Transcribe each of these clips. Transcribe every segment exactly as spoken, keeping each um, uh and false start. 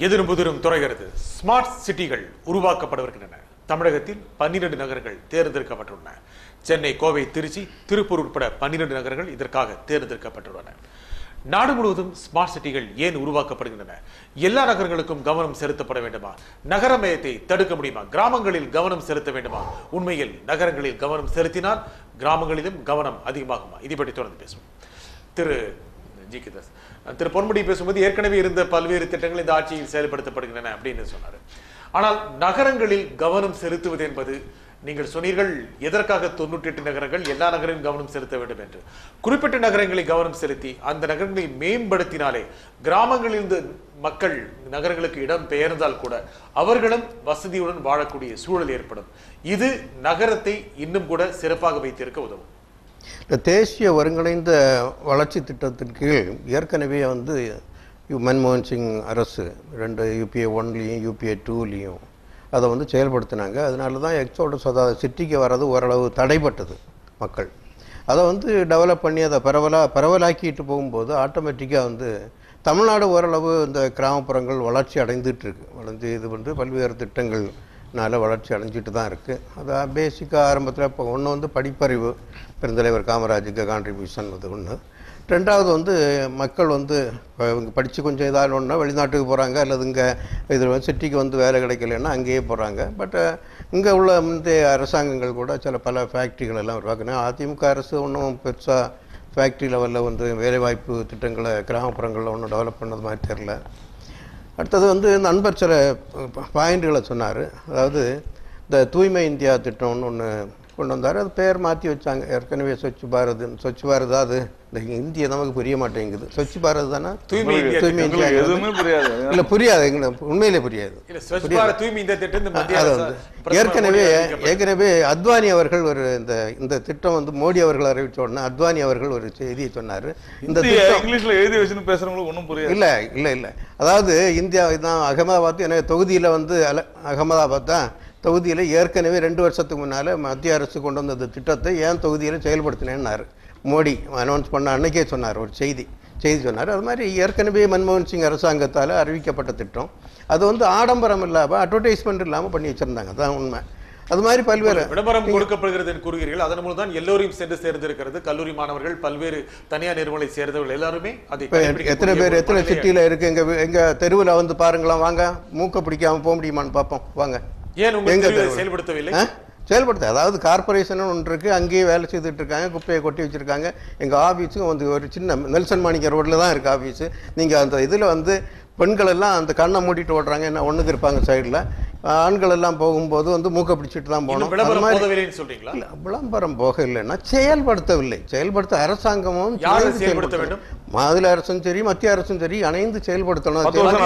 எதிரும் புதிரும் துறைகிறது. ஸ்மார்ட் சிட்டிகள் உருவாக்கப்பட வருகின்றன. தமிழகத்தில் பன்னிரண்டு நகரங்கள் தேர்ந்தெடுக்கப்பட்டுள்ளன. சென்னை, கோவை, திருச்சி, திருப்பூர் உட்பட பன்னிரண்டு நகரங்கள் இதற்காக தேர்ந்தெடுக்கப்பட்டுள்ளன. நாடு முழுவதும் ஸ்மார்ட் சிட்டிகள் ஏன் உருவாக்கப்படுகின்றன? எல்லா நகரங்களுக்கும் கவனம் செலுத்தப்பட வேண்டுமா? நகரமயத்தை தடுக்க முடியுமா? கிராமங்களில் கவனம் செலுத்த வேண்டுமா? உண்மையில் நகரங்களில் கவனம் செலுத்தினால் கிராமங்களிலும் கவனம் அதிகமாகுமா? இதை பற்றி தொடர்ந்து பேசுவோம். திரு ஜி கே தாஸ், திரு பொன்முடி பேசும்போது ஏற்கனவே இருந்த பல்வேறு திட்டங்கள் இந்த ஆட்சியில் செயல்படுத்தப்படுகின்றன அப்படின்னு சொன்னார். ஆனால் நகரங்களில் கவனம் செலுத்துவது என்பது, நீங்கள் சொன்னீர்கள் எதற்காக தொண்ணூற்றி எட்டு நகரங்கள் எல்லா நகரையும் கவனம் செலுத்த வேண்டும் என்று. குறிப்பிட்ட நகரங்களை கவனம் செலுத்தி அந்த நகரங்களை மேம்படுத்தினாலே கிராமங்களிலிருந்து மக்கள் நகரங்களுக்கு இடம் பெயர்ந்தால் கூட அவர்களும் வசதியுடன் வாழக்கூடிய சூழல் ஏற்படும். இது நகரத்தை இன்னும் கூட சிறப்பாக வைத்திருக்க உதவும். தேசிய ஒருங்கிணைந்த வளர்ச்சி திட்டத்தின் கீழ் ஏற்கனவே வந்து மன்மோகன் சிங் அரசு ரெண்டு யூபிஏ ஒன்லேயும் யூபிஏ டூலேயும் அதை வந்து செயல்படுத்தினாங்க. அதனால தான் எக்ஸோடஸ், அதாவது சிட்டிக்கு வர்றது ஓரளவு தடைப்பட்டது. மக்கள் அதை வந்து டெவலப் பண்ணி அதை பரவலாக பரவலாக்கிட்டு போகும்போது ஆட்டோமேட்டிக்காக வந்து தமிழ்நாடு ஓரளவு இந்த கிராமப்புறங்கள் வளர்ச்சி அடைந்துட்டு இருக்கு. வளர்ந்து இது வந்து பல்வேறு திட்டங்கள்னால வளர்ச்சி அடைஞ்சிட்டு தான் இருக்குது. அது பேசிக்காக ஆரம்பத்தில் இப்போ ஒன்று வந்து படிப்பறிவு, பெருந்தலைவர் காமராஜுக்கு கான்ட்ரிபியூஷன் அது ஒன்று. ரெண்டாவது வந்து மக்கள் வந்து இவங்க படித்து கொஞ்சம் இதாக ஒன்றா வெளிநாட்டுக்கு போகிறாங்க, அல்லது இங்கே இதில் வந்து சிட்டிக்கு வந்து வேலை கிடைக்கலன்னா அங்கேயே போகிறாங்க. பட் இங்கே உள்ள முந்தைய அரசாங்கங்கள் கூட சில பல ஃபேக்ட்ரிகள் எல்லாம் உருவாக்குனா, அதிமுக அரசு ஒன்றும் பெருசாக ஃபேக்ட்ரி லெவலில் வந்து வேலைவாய்ப்பு திட்டங்களை கிராமப்புறங்களில் ஒன்றும் டெவலப் பண்ணது மாதிரி தெரில. அடுத்தது வந்து நண்பர் சில பாயிண்ட்களை சொன்னார். அதாவது இந்த தூய்மை இந்தியா திட்டம்னு ஒன்று கொண்டு வந்தார். அது பேர் மாற்றி வச்சாங்க. ஏற்கனவே ஸ்வச் பாரத் ஸ்வச் பாரத் அது இந்த இந்திய நமக்கு புரிய மாட்டேங்குது. ஸ்வச் பாரத் தானே தூய்மை தூய்மை இந்தியா எதுவுமே புரியாது. இல்லை புரியாது, எங்களுக்கு உண்மையிலே புரியாது. ஏற்கனவே ஏற்கனவே அத்வானி அவர்கள் ஒரு இந்த இந்த திட்டம் வந்து மோடி அவர்கள் அறிவித்த உடனே அத்வானி அவர்கள் ஒரு செய்தியை சொன்னார். இந்த இங்கிலீஷ்ல எழுதி வச்சுன்னு பேசுறவங்களுக்கு ஒன்றும் புரியாது. இல்லை இல்லை இல்லை அதாவது இந்தியா தான் அகமதாபாத், எனக்கு தொகுதியில் வந்து அல அகமதாபாத் தான் தொகுதியில் ஏற்கனவே ரெண்டு வருஷத்துக்கு முன்னால் மத்திய அரசு கொண்டு வந்த அந்த திட்டத்தை ஏன் தொகுதியில் செயல்படுத்தினேன்னாரு மோடி அனௌன்ஸ் பண்ண அன்னைக்கே சொன்னார். ஒரு செய்தி செய்தி சொன்னார். அது மாதிரி ஏற்கனவே மன்மோகன் சிங் அரசாங்கத்தால் அறிவிக்கப்பட்ட திட்டம். அது வந்து ஆடம்பரம் இல்லாமல் அட்வர்டைஸ்மெண்ட் இல்லாமல் பண்ணி வச்சுருந்தாங்க. அதுதான் உண்மை. அது மாதிரி பல்வேறு விளம்பரம் கொடுக்கப்படுகிறது கூறுகிறீர்கள். அதன் மூலம் தான் எல்லோரையும் சென்று சேர்ந்திருக்கிறது. கல்லூரி மாணவர்கள், பல்வேறு தனியார் நிறுவனங்களை சேர்ந்தவர்கள் எல்லாருமே அதை எத்தனை பேர் எத்தனை சிட்டியில் இருக்குது. எங்கள் எங்கள் தெருவில் வந்து பாருங்களாம், வாங்க, மூக்க பிடிக்காமல் போக முடியுமான்னு பார்ப்போம் வாங்க. ஏன் எங்க செயல்படுத்தவில்லை? செயல்படுத்த அதாவது கார்பரேஷன் ஒன்று இருக்குது, அங்கேயே வேலை செய்துட்டு இருக்காங்க, குப்பையை கொட்டி வச்சுருக்காங்க. எங்கள் ஆஃபீஸும் வந்து ஒரு சின்ன நெல்சன் மாணிக்க ரோட்டில் தான் இருக்குது ஆஃபீஸு. நீங்கள் அந்த இதில் வந்து பெண்கள் எல்லாம் அந்த கண்ணை மூடிட்டு ஓடுறாங்க, என்ன ஒன்றுக்கு இருப்பாங்க சைடில். ஆண்கள் எல்லாம் போகும்போது வந்து மூக்க பிடிச்சிட்டு தான் போகணும். இல்லை, விளம்பரம் போக இல்லைன்னா செயல்படுத்தவில்லை. செயல்படுத்த அரசாங்கமும் செயல்படுத்த வேண்டும். மாநில அரசும் சரி மத்திய அரசும் சரி அணைந்து செயல்படுத்தணும்.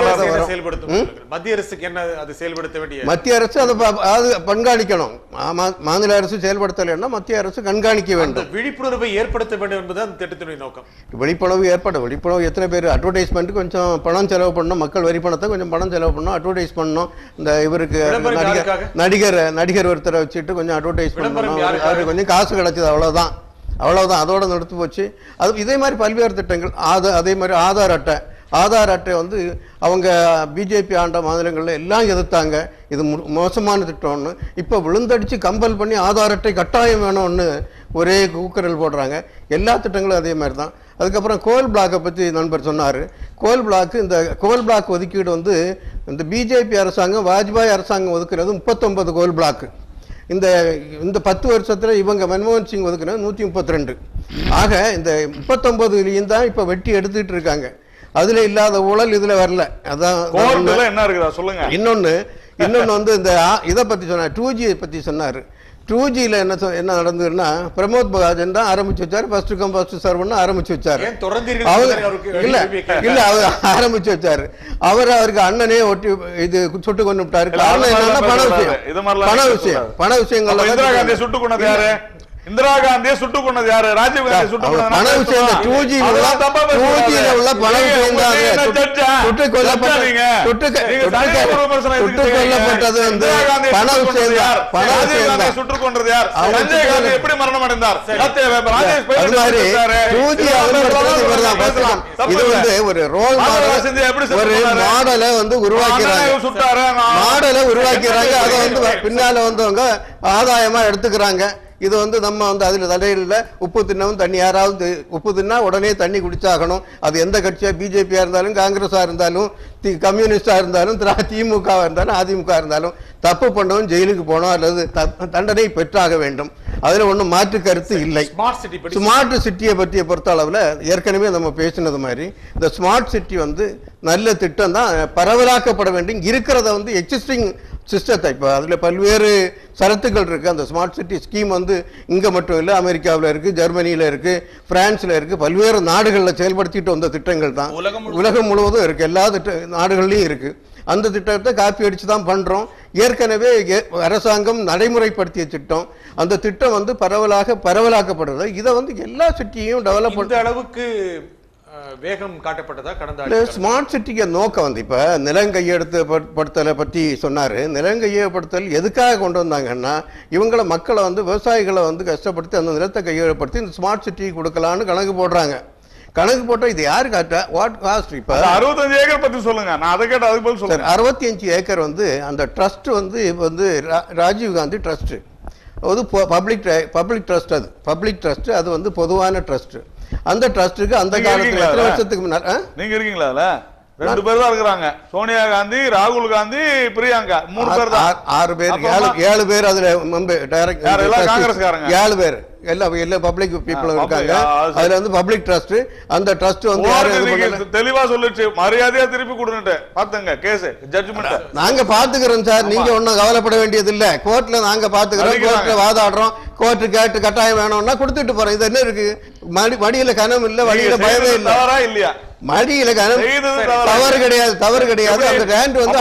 மத்திய அரசுக்கு என்ன அது செயல்படுத்த வேண்டிய மத்திய அரசு அதை கண்காணிக்கணும். மாநில அரசு செயல்படுத்தலைன்னா மத்திய அரசு கண்காணிக்க வேண்டும். விழிப்புணர்வை ஏற்படுத்த வேண்டும் என்பது அந்த திட்டத்தினுடைய நோக்கம். விழிப்புணர்வு ஏற்பட விழிப்புணர்வு எத்தனை பேர் அட்வர்டைஸ்மெண்ட் கொஞ்சம் பணம் செலவு பண்ணணும், மக்கள் வரி பணத்தை கொஞ்சம் பணம் செலவு பண்ணணும், அட்வர்டைஸ் பண்ணணும். இந்த இவருக்கு நடிகர் நடிகர் ஒருத்தரை வச்சுட்டு கொஞ்சம் அட்வர்டைஸ் பண்ணணும், அவருக்கு கொஞ்சம் காசு கிடைச்சது, அவ்வளவுதான் அவ்வளவுதான் அதோட நிறுத்து போச்சு. அது இதே மாதிரி பல்வேறு திட்டங்கள். ஆதா அதே மாதிரி ஆதார் அட்டை ஆதார் அட்டை வந்து அவங்க பிஜேபி ஆண்ட மாநிலங்களில் எல்லாம் எதிர்த்தாங்க. இது மோசமான திட்டம்னு இப்போ விழுந்தடிச்சு கம்பல் பண்ணி ஆதார் அட்டை கட்டாயம் வேணும்னு ஒரே கூக்குரல் போடுறாங்க. எல்லா திட்டங்களும் அதே மாதிரி தான். அதுக்கப்புறம் கோல் பிளாக்கை பற்றி நண்பர் சொன்னார். கோல் பிளாக்கு இந்த கோல் பிளாக் ஒதுக்கீடு வந்து இந்த பிஜேபி அரசாங்கம் வாஜ்பாய் அரசாங்கம் ஒதுக்குறது முப்பத்தொன்பது கோல் பிளாக்கு. இந்த இந்த பத்து வருஷத்தில் இவங்க மன்மோகன் சிங் ஒதுக்குறது நூற்றி முப்பத்தி ரெண்டு. ஆக இந்த முப்பத்தொன்பதுலேயும் தான் இப்போ வெட்டி எடுத்துட்டு இருக்காங்க. அதுல இல்லாத ஊழல் இதுல வரல. அதான் என்ன இருக்குதா சொல்லுங்க. இன்னொன்னு இன்னொன்னு வந்து இந்த இதை பத்தி சொன்னார், டூ ஜி பத்தி சொன்னாரு. டூ ஜியில் என்ன என்ன நடந்ததுன்னா, பிரமோத் மகாஜன் தான் ஆரம்பிச்சு வச்சாரு. ஃபர்ஸ்ட் கம் ஃபர்ஸ்ட் சர்வ்னு ஆரம்பிச்சு வச்சாரு. இல்ல இல்ல அவர் ஆரம்பிச்சு வச்சாரு. அவர் அவருக்கு அண்ணனே ஒட்டி இது சுட்டு கொண்டு விட்டாரு. காரணம் என்னன்னா பண விஷயம் பண விஷயம் பண விஷயங்கள். சுட்டு கொண்டது யாரு? இந்திரா காந்தியை சுட்டுக் கொண்டது யாரு? ராஜீவ் காந்தி சுட்டுக் கொண்டது பண விஷயம் டூ ஜி உள்ள டூ ஜில உள்ள பண விஷயம் தான் சுட்டுக் கொல்லப்பட்டது. சுட்டுக் கொல்லப்பட்டது வந்து பண விஷயம் தான். பண விஷயம் தான். சுட்டுக் கொண்டது யார்? சஞ்சய் காந்தி எப்படி மரணம் அடைந்தார்? அது மாதிரி டூ ஜி அமல்படுத்துறது இவர்தான் பேசலாம். இது வந்து ஒரு ரோல் மாடல், ஒரு மாடலை வந்து உருவாக்கிறாங்க, மாடலை உருவாக்கிறாங்க. அதை வந்து பின்னால வந்தவங்க ஆதாயமா எடுத்துக்கிறாங்க. இது வந்து நம்ம வந்து அதில் தலையில் உப்பு தின்னவும் தண்ணி, யாராவது உப்பு தின்னா உடனே தண்ணி குடிச்சாகணும். அது எந்த கட்சியா, பிஜேபியா இருந்தாலும் காங்கிரஸா இருந்தாலும் கம்யூனிஸ்டா இருந்தாலும் திமுகவா இருந்தாலும் அதிமுக இருந்தாலும் தப்பு பண்ணவும் ஜெயிலுக்கு போனோம் அல்லது தண்டனை பெற்றாக வேண்டும். அதுல ஒன்றும் மாற்று கருத்து இல்லை. ஸ்மார்ட் சிட்டியை பற்றிய பொறுத்த அளவில் ஏற்கனவே நம்ம பேசினது மாதிரி இந்த ஸ்மார்ட் சிட்டி வந்து நல்ல திட்டம் தான், பரவலாக்கப்பட வேண்டும். இருக்கிறத வந்து எக்ஸிஸ்டிங் சிஸ்டத்தை இப்போ அதில் பல்வேறு சரத்துக்கள் இருக்குது. அந்த ஸ்மார்ட் சிட்டி ஸ்கீம் வந்து இங்கே மட்டும் இல்லை, அமெரிக்காவில் இருக்குது, ஜெர்மனியில் இருக்குது, பிரான்ஸில் இருக்குது, பல்வேறு நாடுகளில் செயல்படுத்திட்டு வந்த திட்டங்கள் தான் உலகம் முழுவதும் இருக்குது, எல்லா திட்ட நாடுகள்லையும் இருக்குது. அந்த திட்டத்தை காப்பி அடித்து தான் பண்ணுறோம். ஏற்கனவே அரசாங்கம் நடைமுறைப்படுத்திய திட்டம், அந்த திட்டம் வந்து பரவலாக பரவலாக்கப்படுறது. இதை வந்து எல்லா சிட்டியும் டெவலப் பண்ணுற அளவுக்கு வேகம் காட்டப்பட்டதா கடந்த ஸ்மார்ட் சிட்டிக்கு நோக்கம் வந்து இப்ப நிலங்கையெடுத்து படுத்தலை பற்றி சொன்னாரு. நிலங்கையப்படுத்தல் எதுக்காக கொண்டு வந்தாங்கன்னா இவங்கள மக்களை வந்து விவசாயிகளை வந்து கஷ்டப்படுத்தி அந்த நிலத்தை கையகப்படுத்தி இந்த ஸ்மார்ட் சிட்டி கொடுக்கலான்னு கணக்கு போடுறாங்க. கணக்கு போட்டா இது யாரு காட்ட வாட் காஸ்ட்? இப்ப அறுபத்தஞ்சு ஏக்கர் பத்தி சொல்லுங்க, நான் அதை கேட்ட அதுக்கு பதில் சொல்றேன். அறுபத்தி அஞ்சு ஏக்கர் வந்து அந்த ட்ரஸ்ட் வந்து வந்து ராஜீவ் காந்தி ட்ரஸ்ட், அது பப்ளிக் பப்ளிக் ட்ரஸ்ட், அது பப்ளிக் ட்ரஸ்ட், அது வந்து பொதுவான ட்ரஸ்ட். அந்த ட்ரஸ்டுக்கு அந்த காலத்துல எத்தனை வருஷத்துக்கு முன்னாடி நீங்க இருக்கீங்களா? அதுல ரெண்டு பேர் தான் இருக்கிறாங்க, சோனியா காந்தி, ராகுல் காந்தி, பிரியங்கா, மூணு பேர் தான். ஆறு பேர், ஏழு பேர் அதுல காங்கிரஸ்காரங்க, ஏழு பேர் எல்லா எல்லா பப்ளிக் பீப்புளும் இருக்காங்க. அதுல வந்து பப்ளிக் ட்ரஸ்ட், அந்த ட்ரஸ்ட் வந்து தெளிவா சொல்லிச்சு, மரியாதையா திருப்பி கொடுங்க பாத்துங்க கேஸ் ஜட்ஜ்மென்ட் நாங்க பாத்துக்கிறோம் சார், நீங்க ஒன்னும் கவலைப்பட வேண்டியது இல்ல. கோர்ட்ல நாங்க பாத்துக்கிறோம், கோர்ட்ல வாதாடுறோம், கோர்ட்டு கேட்டு கட்டாயம் வேணும்னா கொடுத்துட்டு போறோம். இது என்ன இருக்கு? மடி மடியில கனம் இல்ல, வழியில பயமே இல்ல, இல்லையா? மடியில கனம் தவறு கிடையாது, தவறு கிடையாது. அந்த லேண்ட் வந்து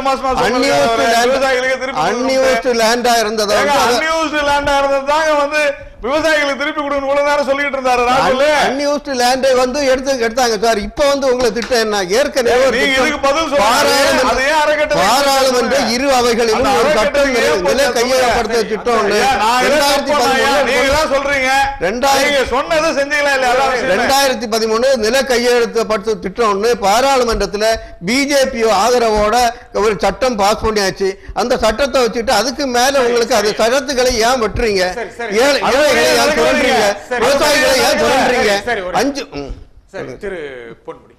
அன்யூஸ்டு லேண்டா இருந்தது, அன்யூஸ்டு லேண்டா இருந்தது வந்து விவசாயிகளுக்கு திருப்பி கொடுக்கணும் இவ்வளவு நேரம் சொல்லிட்டு இருந்தாரு ராகுல். அன்யூஸ்டு லேண்டை வந்து எடுத்து எடுத்தாங்க சார். இப்ப வந்து உங்களுக்கு திட்டம் என்ன? ஏற்கனவே பாராளுமன்ற இரு அவைகளிலும் ஒரு சட்டம் நிலை கையகப்படுத்த திட்டம் ஒண்ணு ரெண்டாயிரத்தி பதிமூணு சொல்றீங்க. சொன்னது செஞ்சீங்களா இல்லையா? ரெண்டாயிரத்தி பதிமூணு நில கையெழுத்தப்படுத்த திட்டம் ஒண்ணு பாராளுமன்றத்துல பிஜேபி ஆதரவோட ஒரு சட்டம் பாஸ் பண்ணியாச்சு. அந்த சட்டத்தை வச்சுட்டு அதுக்கு மேல உங்களுக்கு அது சட்டத்துக்களை ஏன் வெட்டுறீங்க? திரு பொன்முடி,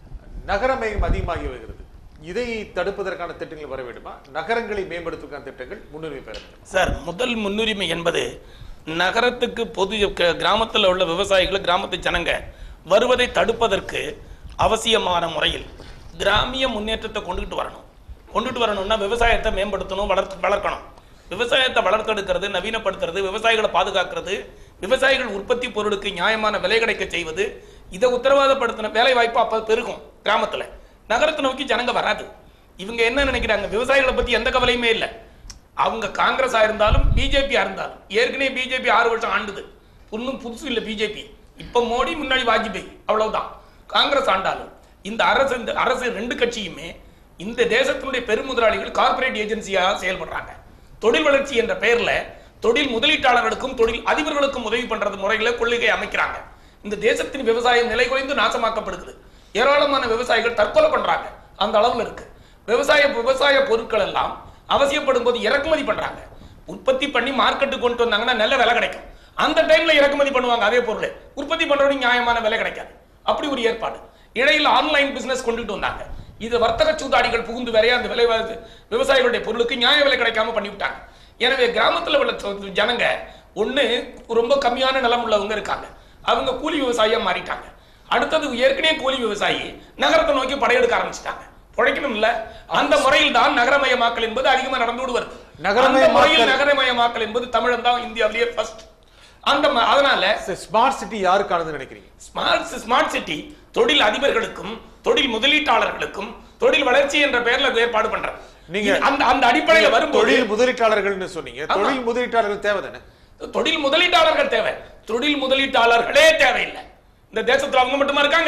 நகரமயம் அதிகமாகி வருகிறது, இதை தடுப்பதற்கான திட்டங்கள் வர வேண்டுமா? நகரங்களை மேம்படுத்துவதற்கான திட்டங்கள் முன்னுரிமை பெற வேண்டும் சார். முதல் முன்னுரிமை என்பது நகரத்துக்கு பொது கிராமத்தில் உள்ள விவசாயிகள், கிராமத்து ஜனங்க வருவதை தடுப்பதற்கு அவசியமான முறையில் கிராமிய முன்னேற்றத்தை கொண்டுகிட்டு வரணும். கொண்டுட்டு வரணும்னா விவசாயத்தை மேம்படுத்தணும், வளர்த்து வளர்க்கணும். விவசாயத்தை வளர்த்தெடுக்கிறது, நவீனப்படுத்துறது, விவசாயிகளை பாதுகாக்கிறது, விவசாயிகள் உற்பத்தி பொருளுக்கு நியாயமான விலை கிடைக்க செய்வது, இதை உத்தரவாதப்படுத்தின வேலை வாய்ப்பு அப்ப பெருகும் கிராமத்துல. நகரத்தை நோக்கி ஜனங்க வராது. இவங்க என்ன நினைக்கிறாங்க? விவசாயிகளை பத்தி எந்த கவலையுமே இல்லை. அவங்க காங்கிரஸா இருந்தாலும் பிஜேபியா இருந்தாலும், ஏற்கனவே பிஜேபி ஆறு வருஷம் ஆண்டுது, ஒன்னும் புதுசு இல்லை பிஜேபி. இப்ப மோடி, முன்னாடி வாஜ்பாய், அவ்வளவுதான். காங்கிரஸ் ஆண்டாலும் இந்த அரசு இந்த அரசு ரெண்டு கட்சியுமே இந்த தேசத்தினுடைய பெருமுதலாளிகள் கார்பரேட் ஏஜென்சியா செயல்படுறாங்க. தொழில் வளர்ச்சி என்ற பெயர்ல தொழில் முதலீட்டாளர்களுக்கும் தொழில் அதிபர்களுக்கும் உதவி பண்றது முறைகளை கொள்கை அமைக்கிறாங்க. இந்த தேசத்தின் விவசாயம் நிலை குறைந்து நாசமாக்கப்படுகிறது. ஏராளமான விவசாயிகள் தற்கொலை பண்றாங்க. அந்த அளவுல இருக்கு. விவசாய விவசாய பொருட்கள் எல்லாம் அவசியப்படும் போது இறக்குமதி பண்றாங்க. உற்பத்தி பண்ணி மார்க்கெட்டு கொண்டு வந்தாங்கன்னா நல்ல விலை கிடைக்கும். அந்த டைம்ல இறக்குமதி பண்ணுவாங்க. அதே பொருளை உற்பத்தி பண்றவங்க நியாயமான விலை கிடைக்காது. அப்படி ஒரு ஏற்பாடு. இடையில ஆன்லைன் பிசினஸ் கொண்டுட்டு வந்தாங்க. இது வர்த்தக சூதாடிகள் புகுந்து வரைய அந்த விலை விவசாயிகளுடைய பொருளுக்கு நியாய விலை கிடைக்காம பண்ணிவிட்டாங்க. எனவே கிராமத்தில் உள்ள ஜனங்க ஒண்ணு ரொம்ப கம்மியான நிலம் உள்ளவங்க இருக்காங்க, அவங்க கூலி விவசாயியா மாறிட்டாங்க. அடுத்தது ஏற்கனவே கூலி விவசாயி நகரத்தை நோக்கி படையெடுக்க ஆரம்பிச்சிட்டாங்க. உழைக்கணும் இல்ல, அந்த முறையில் தான் நகரமயமாக்கல் என்பது அதிகமா நடந்து வருது. முறையில் நகரமயமாக்கல் என்பது தமிழன் தான் இந்தியாவிலேயே ஃபர்ஸ்ட். அந்த அதனால ஸ்மார்ட் சிட்டி யாருக்கானது நினைக்கிறீங்க? ஸ்மார்ட் ஸ்மார்ட் சிட்டி தொழில் அதிபர்களுக்கும் தொழில் முதலீட்டாளர்களுக்கும் தொழில் வளர்ச்சி என்ற பெயர்ல ஏற்பாடு பண்றாங்க. நீங்க அந்த அந்த அடிப்படையில் வரும் தொழில் முதலீட்டாளர்கள்னு சொன்னீங்க. தொழில் முதலீட்டாளர்கள் தேவை தானே? தொழில் முதலீட்டாளர்கள் தேவை. தொழில் முதலீட்டாளர்களே தேவையில்லை இந்த தேசத்துல. அவங்க மட்டுமா இருக்காங்க?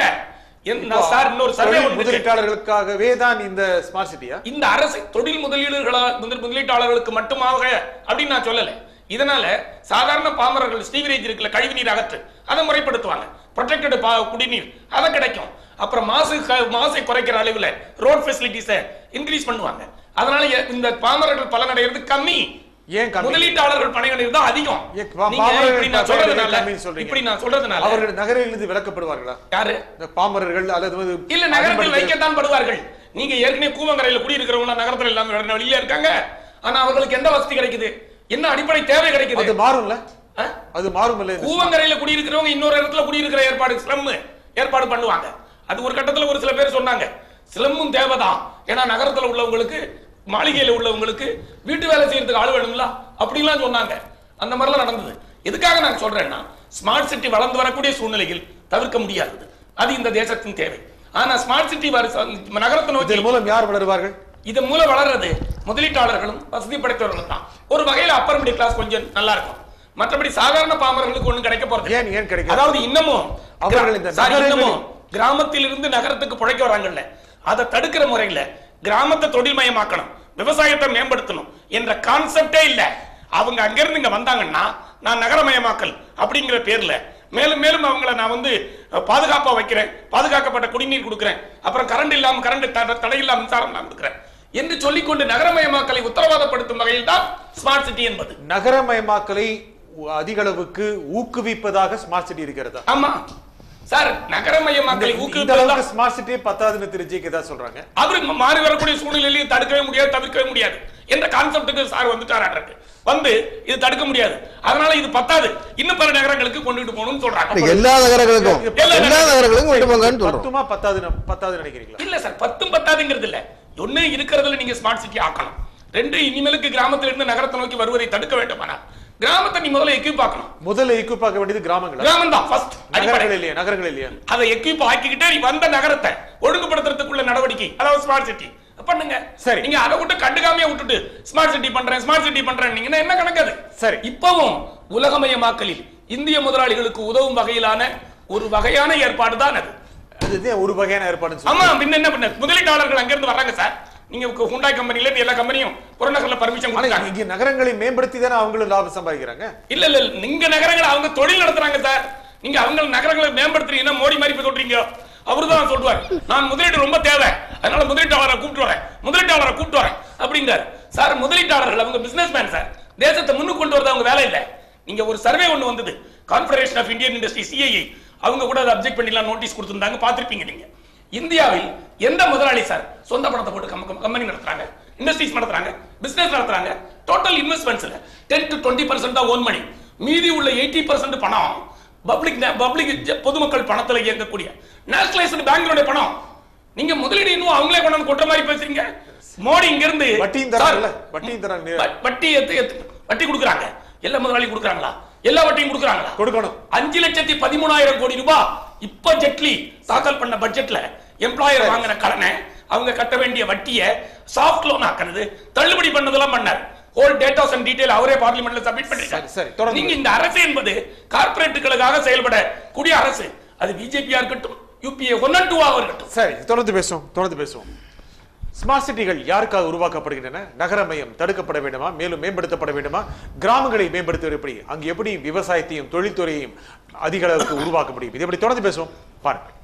சார் இன்னொரு சர்வே முதலீட்டாளர்களுக்காகவே தான் இந்த ஸ்மார்ட் சிட்டியா? இந்த அரசு தொழில் முதலீடுகளா முதலீட்டாளர்களுக்கு மட்டுமாக அப்படின்னு நான் சொல்லல. இதனால சாதாரண பாமரர்கள் ஸ்டீவரேஜ் இருக்குல்ல, கழிவு நீர் அகற்று, அதை முறைப்படுத்துவாங்க. ப்ரொடெக்டட் குடிநீர் அதை கிடைக்கும். அப்புறம் மாசு மாசை குறைக்கிற அளவில் ரோட் ஃபெசிலிட்டிஸை இன்க்ரீஸ் பண்ணுவாங்க. அதனால இந்த பாமரர்கள் பலனடைகிறது கம்மி. ஏன் முதலீட்டாளர்கள் பணிகள் தான் அதிகம். இப்படி நான் சொல்றதுனால இப்படி நான் சொல்றதுனால அவர்கள் நகரிலிருந்து விலக்கப்படுவார்களா? யாரு? இந்த பாமரர்கள் அல்லது இல்ல, நகரத்தில் வைக்கத்தான் படுவார்கள். நீங்க ஏற்கனவே கூவங்கரையில குடியிருக்கிறவங்க நகரத்துல இல்லாம வெளியில இருக்காங்க. ஆனா அவர்களுக்கு எந்த வசதி கிடைக்குது? என்ன அடிப்படை தேவை கிடைக்குது? அது மாறும்ல, அது மாறும் இல்ல. கூவங்கரையில குடியிருக்கிறவங்க இன்னொரு இடத்துல குடியிருக்கிற ஏற்பாடு ஸ்லம் ஏற்பாடு பண்ணுவாங்க. அது ஒரு கட்டத்துல ஒரு சில பேர் சொன்னாங்க ஸ்லம்மும் தேவைதான், ஏன்னா நகரத்துல உள்ளவங்களுக்கு மாளிகையில உள்ளவங்களுக்கு வீட்டு வேலை செய்யறதுக்கு ஆள் வேணும்ல அப்படின்லாம் சொன்னாங்க. அந்த மாதிரிலாம் நடந்தது. எதுக்காக நான் சொல்றேன்னா, ஸ்மார்ட் சிட்டி வளர்ந்து வரக்கூடிய சூழ்நிலையில் தவிர்க்க முடியாதது. அது இந்த தேசத்தின் தேவை. ஆனா ஸ்மார்ட் சிட்டி நகரத்தை நோக்கி மூலம் யார் வளருவார்கள்? இதன் மூலம் வளர்றது முதலீட்டாளர்களும் வசதி படைத்தவர்களும் தான். ஒரு வகையில அப்பர் மிடில் கிளாஸ் கொஞ்சம் நல்லா இருக்கும். மற்றபடி சாதாரண பாமரர்களுக்கு ஒண்ணும் கிடைக்க போறது. ஏன் ஏன் கிடைக்கும்? அதாவது இன்னமும் அவர்கள் இந்த இன்னமும் கிராமத்தில் இருந்து நகரத்துக்கு பிழைக்க வராங்கல்ல, அதை தடுக்கிற முறையில கிராமத்தை தொழில்மயமாக்கணும், விவசாயத்தை மேம்படுத்தணும் என்ற கான்செப்டே இல்ல. அவங்க அங்கிருந்து இங்க வந்தாங்கன்னா நான் நகரமயமாக்கல் அப்படிங்கிற பேர்ல மேலும் மேலும் அவங்கள நான் வந்து பாதுகாப்பா வைக்கிறேன், பாதுகாக்கப்பட்ட குடிநீர் கொடுக்கிறேன், அப்புறம் கரண்ட் இல்லாம கரண்ட் தடை இல்லாம மின்சாரம் நான் கொடுக்கிறேன் என்று சொல்லிக்கொண்டு நகரமயமாக்கலை உத்தரவாதப்படுத்தும் வகையில் தான் ஸ்மார்ட் சிட்டி என்பது. நகரமயமாக்கலை அதிக அளவுக்கு ஊக்குவிப்பதாக ஸ்மார்ட் சிட்டி இருக்கிறதா? ஆமா சார், நகரமயமாக்கலை ஊக்குவிப்பதாக ஸ்மார்ட் சிட்டியே பத்தாதுன்னு திருச்சிக்கு தான் சொல்றாங்க. அவருக்கு மாறி வரக்கூடிய சூழ்நிலையிலேயே தடுக்கவே முடியாது, தவிர்க்கவே முடியாது என்ற கான்செப்டுக்கு சார் வந்துட்டாரு. வந்து இது தடுக்க முடியாது, அதனால இது பத்தாது, இன்னும் பல நகரங்களுக்கு கொண்டுட்டு போகணும்னு சொல்றாங்க. எல்லா நகரங்களுக்கும் எல்லா நகரங்களுக்கும் கொண்டு போங்கன்னு சொல்றோம். பத்துமா பத்தாது பத்தாது நினைக்கிறீங்களா? இல்ல சார், பத்தும் பத்தாதுங்கிறது இல்ல. ஒண்ணு இருக்கிறதுல நீங்க ஸ்மார்ட் சிட்டி ஆக்கணும். ரெண்டு, இனிமேலுக்கு கிராமத்துல இருந்து நகரத்தை நோக்கி வருவதை தடுக்க வேண்டுமானால் கிராமத்தை நீ முதல்ல எக்யூப் ஆக்கணும். முதல்ல எக்யூப் ஆக்க வேண்டியது கிராமங்கள். கிராமம் தான் ஃபர்ஸ்ட், நகரங்கள் இல்லையா? நகரங்கள் இல்லையா? அதை எக்யூப் ஆக்கிக்கிட்டே நீ வந்த நகரத்தை ஒழுங்குபடுத்துறதுக்குள்ள நடவடிக்கை, அதாவது ஸ்மார்ட் சிட்டி பண்ணுங்க. சரி, நீங்க அதை விட்டு கண்டுக்காமையா விட்டுட்டு ஸ்மார்ட் சிட்டி பண்றேன் ஸ்மார்ட் சிட்டி பண்றேன் நீங்க என்ன கணக்காது? சரி, இப்பவும் உலகமயமாக்கலில் இந்திய முதலாளிகளுக்கு உதவும் வகையிலான ஒரு வகையான ஏற்பாடு தான் அது. அது ஒரு வகையான ஏற்பாடு. ஆமா, பின்ன என்ன பண்ண முதலீட்டாளர்கள் அங்க இருந்து வர்றாங்க சார். நீங்க ஹுண்டாய் கம்பெனில இருந்து எல்லா கம்பெனியும் புறநகர்ல பர்மிஷன் கொடுத்தாங்க. இங்க நகரங்களை மேம்படுத்தி தானே அவங்களும் லாபம் சம்பாதிக்கிறாங்க. இல்ல இல்ல, நீங்க நகரங்களை அவங்க தொழில் நடத்துறாங்க சார். நீங்க அவங்க நகரங்களை மேம்படுத்துறீங்கன்னா மோடி மாதிரி சொல்றீங்க. அவருதான் சொல்றாரு, நான் முதலீடு ரொம்ப தேவை, அதனால முதலீட்டாளரை கூப்பிட்டு வரேன் முதலீட்டாளரை கூப்பிட்டு வரேன் அப்படிங்கிறார். சார், முதலீட்டாளர்கள் அவங்க பிசினஸ் மேன் சார். தேசத்தை முன்னுக்கு கொண்டு வரது அவங்க வேலை இல்ல. நீங்க ஒரு சர்வே ஒண்ணு வந்தது, confederation of Indian industry CII, அவங்க கூட அதை அப்ஜெக்ட் பண்ணிலாம் நோட்டீஸ் கொடுத்திருந்தாங்க, பாத்திருப்பீங்க நீங்க. இந்தியாவில் எந்த முதலாளி சார் சொந்த பணத்தை போட்டு கம்பெனி நடத்துறாங்க, இண்டஸ்ட்ரீஸ் நடத்துறாங்க, பிசினஸ் நடத்துறாங்க, டோட்டல் இன்வெஸ்ட்மெண்ட்ஸ்ல டென் டு டுவெண்ட்டி பர்சன்ட் தான் ஓன் மணி, மீதி உள்ள எயிட்டி பர்சன்ட் பணம் பப்ளிக் பப்ளிக் பொதுமக்கள் பணத்துல இயங்கக்கூடிய நேஷனலைஸ்டு பேங்கோட பணம். நீங்க முதலீடு இன்னும் அவங்களே கொண்டு கொட்ட மாதிரி பேசுறீங்க. மோடி இங்க இருந்து வட்டியும் தராங்கல்ல, வட்டியும் தராங்க, வட்டி வட்டி கொடுக்குறாங்க. எல்லா முதலாளி கொடுக்குறாங்களா? எல்லா வட்டியும் கொடுக்குறாங்களா? கொடுக்கணும். அஞ்சு லட்சத்தி பதிமூணாயிரம் கோடி ரூபாய் இப்ப ஜெட்லி தாக்கல் பண்ண பட்ஜெட்ல எம்ப்ளாயர் வாங்கின கடனை அவங்க கட்ட வேண்டிய வட்டியை சாஃப்ட் லோன் ஆக்குறது, தள்ளுபடி பண்ணதெல்லாம் பண்ணார். ஹோல் டேட்டாஸ் அண்ட் டீடைல் அவரே பார்லிமெண்ட்ல சப்மிட் பண்ணிட்டாரு. சரி, நீங்க இந்த அரசு என்பது கார்ப்பரேட்டுகளுக்காக செயல்பட கூடிய அரசு. அது பிஜேபியா இருக்கட்டும், யூபிஏ ஒன் அண்ட் டூ ஆக இருக்கட்டும். சரி, தொடர்ந்து பேசுவோம் தொடர்ந்து பேசுவோம் ஸ்மார்ட் சிட்டிகள் யாருக்காக உருவாக்கப்படுகின்றன? நகரமயம் தடுக்கப்பட வேண்டுமா? மேலும் மேம்படுத்தப்பட வேண்டுமா? கிராமங்களை மேம்படுத்துவது எப்படி? அங்கு எப்படி விவசாயத்தையும் தொழில்துறையையும் அதிக அளவுக்கு உருவாக்க முடியும்? இதை எப்படி தொடர்ந்து பேசுவோம் பாருங்கள்.